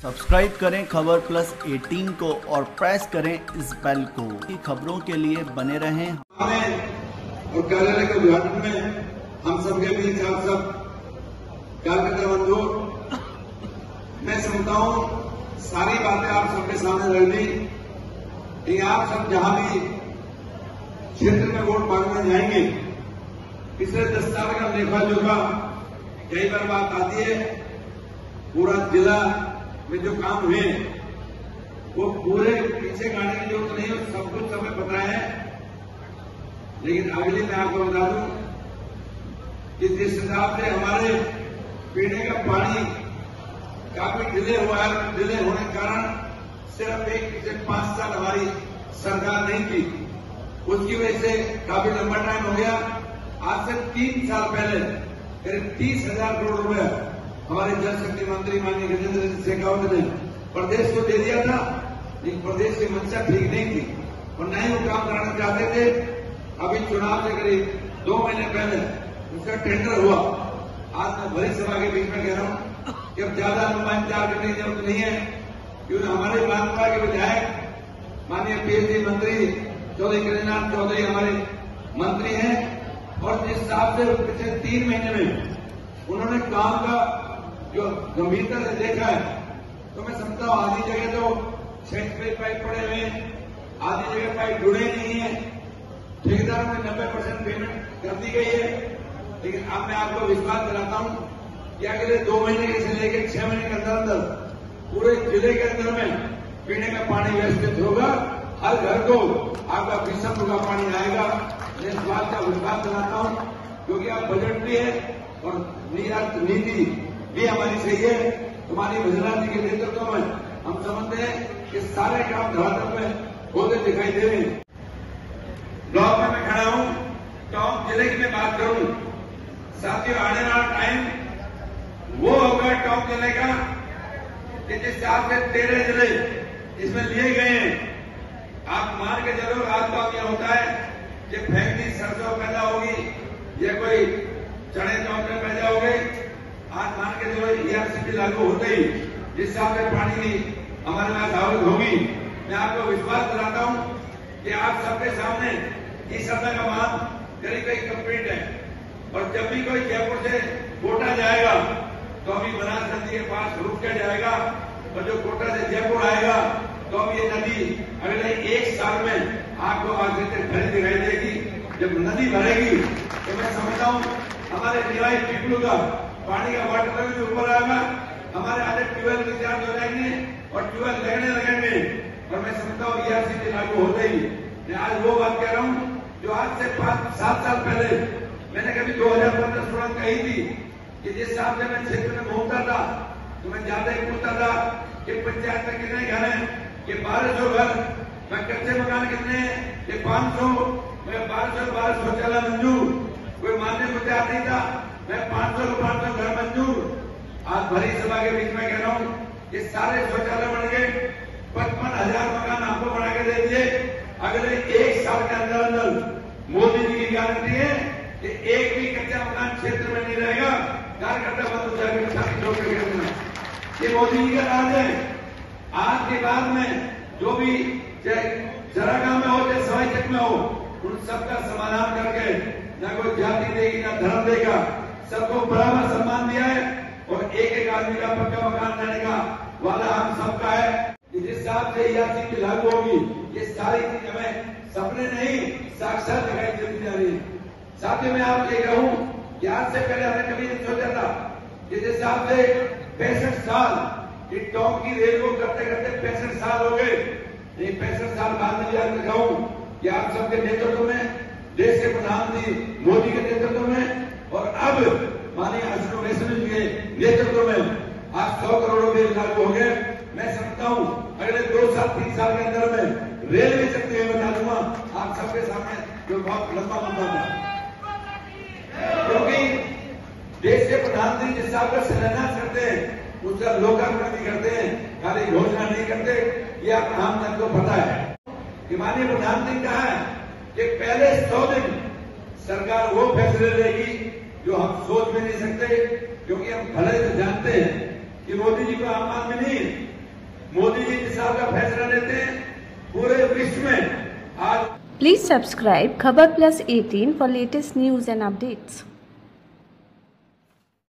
Subscribe करें खबर plus 18 को और प्रेस करें इस बेल को कि खबरों के लिए बने रहें। और कार्यालय के उद्घाटन में हम सबके बीच आप सब कार्यकर्ता बंधु, मैं समझता हूं सारी बातें आप सबके सामने रख दी कि आप सब जहां भी क्षेत्र में वोट मांगने जाएंगे, पिछले 10 साल का लेखा जोखा कई बार बात आती है। पूरा जिला में जो काम हुए वो पूरे पीछे गाने की जरूरत नहीं है, सब कुछ हमें पता है। लेकिन अगली मैं आपको बता दूं कि जिस हिसाब से हमारे पीने का पानी काफी डिले हुआ है, डिले होने के कारण सिर्फ 1 से 5 साल हमारी सरकार नहीं थी, उसकी वजह से काफी लंबा टाइम हो गया। आज से 3 साल पहले करीब 30,000 करोड़ रुपए हमारे जल शक्ति मंत्री माननीय गजेंद्र सिंह शेखावत ने प्रदेश को दे दिया था, लेकिन प्रदेश की मंशा ठीक नहीं थी और न ही वो काम कराना चाहते थे। अभी चुनाव से करीब 2 महीने पहले उसका टेंडर हुआ। आज मैं भरी सभा के बीच में कह रहा हूं कि अब ज्यादा लंबा इंतजार करने की जरूरत नहीं है, क्योंकि हमारे भाजपा के विधायक माननीय पीएचडी मंत्री चौधरी कृष्णनाथ चौधरी हमारे मंत्री हैं और जिस हिसाब से पिछले 3 महीने में उन्होंने काम का जो गंभीरता से देखा है, तो मैं समझता हूं आधी जगह तो 6 पाइप पड़े हुए हैं, आधी जगह पाइप जुड़े नहीं है, ठेकेदारों में 90% पेमेंट कर दी गई है। लेकिन अब मैं आपको विश्वास दिलाता हूं कि अगले 2 महीने से लेकर 6 महीने के अंदर अंदर पूरे जिले के अंदर में पीने का पानी व्यवस्थित होगा। हर घर को आपका विषम का पानी आएगा। मैं इस बात का विश्वास दिलाता हूं, क्योंकि आप बजट भी है और नीति भी हमारी सही है। तुम्हारी भजनाथ जी के नेतृत्व में हम समझते हैं कि सारे काम धरातल में होते दिखाई दे रहे हैं। ब्लॉक में मैं खड़ा हूं, टॉप जिले की मैं बात करूं, साथियों आने वाला टाइम वो होगा टॉप जिले का कि जिस हिसाब से 13 जिले इसमें लिए गए हैं। आप मान के चलो, आज तो क्या होता है कि फैक्ट्री सरसों पैदा होगी या कोई चने चौंके पैदा हो गए। आज मान के चलो ईआरसीपी लागू होते ही जिस हिसाब से पानी की हमारे पास आवक होगी, मैं आपको विश्वास दिलाता हूं कि आप सबके सामने इस समय का मान करीब कंप्लीट है। और जब भी कोई जयपुर से कोटा जाएगा तो अभी बनास नदी के पास रुक कर जाएगा, और जो कोटा से जयपुर आएगा तो अब ये नदी अगले 1 साल में आपको आगे से भरी दिखाई देगी। जब नदी भरेगी तो मैं समझता हूं हमारे निवाई पीपलू का पानी का वाटर लेवल भी ऊपर आएगा, हमारे आधे ट्यूबवेल रिचार्ज हो जाएंगे और ट्यूबवेल लगने लगेंगे। और मैं समझता हूं ईआरसीपी लागू होते ही मैं आज वो बात कह रहा हूं जो आज से 5-7 साल पहले मैंने कभी 2015-16 कही थी कि जिस हिसाब से मैं क्षेत्र में घूमता था तो मैं ज्यादा ही पूछता था कि पंचायत में कितने घर हैं, कि 1200 घर, मैं कच्चे मकान कितने हैं, कि 500, मैं 1200 शौचालय मंजूर, कोई मान्य पंचायत नहीं था, मैं 500 घर मंजूर। आज भरी सभा के बीच में कह रहा हूं कि सारे शौचालय बन गए, 55,000 मकान आपको बना के दे दिए। अगले 1 साल के अंदर अंदर मोदी जी की गारंटी है कि एक भी कच्चा मकान क्षेत्र में नहीं रहेगा। कार्यकर्ता बंद हो जाएगा। ये मोदी जी का राज है। आज के बाद में जो भी चाहे जरागांव में हो चाहे सवाई चक में हो, उन सबका समाधान करके न कोई जाति देगी न धर्म देगा, सबको बराबर सम्मान दिया है और एक आदमी का पक्का मकान देने का वादा हम सबका है। जिस हिसाब से ईआरसीपी लागू होगी, ये सारी चीज हमें सपने नहीं साक्षात दिखाई देती जा रही है। साथ ही मैं आप देख रहा हूं कि आज से पहले हमने कभी नहीं सोचा था कि जिस हिसाब से 65 साल की टॉप की रेल को करते करते 65 साल हो गए। 65 साल बाद में याद रखाऊं कि आप सबके नेतृत्व में, देश के प्रधानमंत्री मोदी के नेतृत्व में और अब माननीय अशोक गहलोत जी के नेतृत्व में आज 100 करोड़ रुपए लागू हो गए। मैं समझता हूं अगले 2-3 साल के अंदर में रेलवे चलते हुए बता दूंगा आप सबके सामने, जो बहुत लंबा मुद्दा था। क्योंकि देश के प्रधानमंत्री जिस हिसाब का शिलान्यास करते हैं उसका लोकार्पण भी करते हैं, खाली घोषणा नहीं करते। ये आप आम जन को पता है कि माननीय प्रधानमंत्री कहा है कि पहले 100 दिन सरकार वो फैसले लेगी जो हम सोच भी नहीं सकते, क्योंकि हम भले से जानते हैं कि मोदी जी को आम आदमी नहीं रहते हैं पूरे विश्व में आज। Please subscribe Khabar Plus 18 for latest news and updates.